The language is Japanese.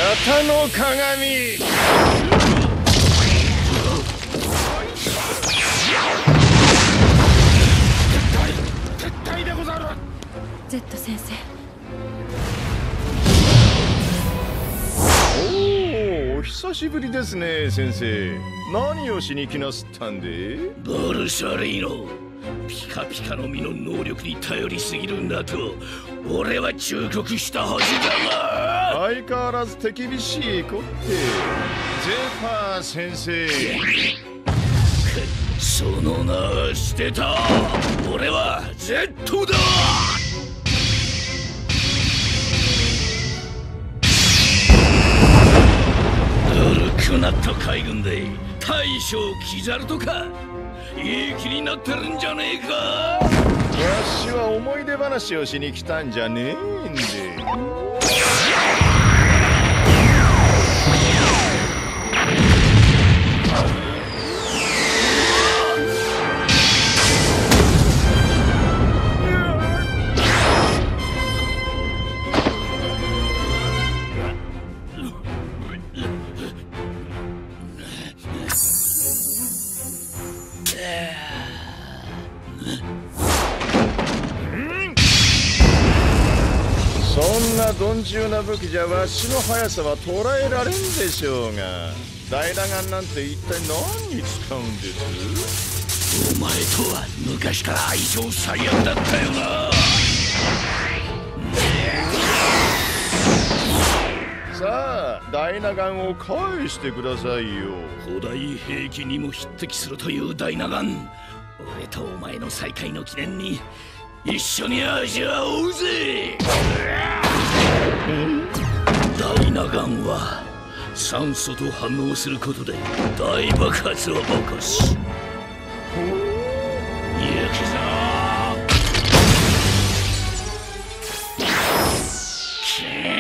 型の鏡。撤退でござる。 Z 先生。 お久しぶりですね、先生。何をしに来なすったんで？ バルサレイノ、ピカピカの実の能力に頼りすぎるんだと俺は忠告したはずだが。 相変わらず手厳しい子ってゼファー先生。 その名は捨てた。俺は Z だ。ダルクナット海軍で大将キザルとかいい気になってるんじゃねえか。 わしは思い出話をしに来たんじゃねえんで。そんな鈍重な武器じゃわしの速さは捉えられんでしょうが、大打丸なんて一体何に使うんです？ お前とは昔から相性最悪だったよな。 さあ、大ナガンを返してくださいよ。 古代兵器にも匹敵するという大ナガン、俺とお前の再会の記念に一緒に味わおうぜ。大ナガンは酸素と反応することで大爆発を起こし、行くぞ。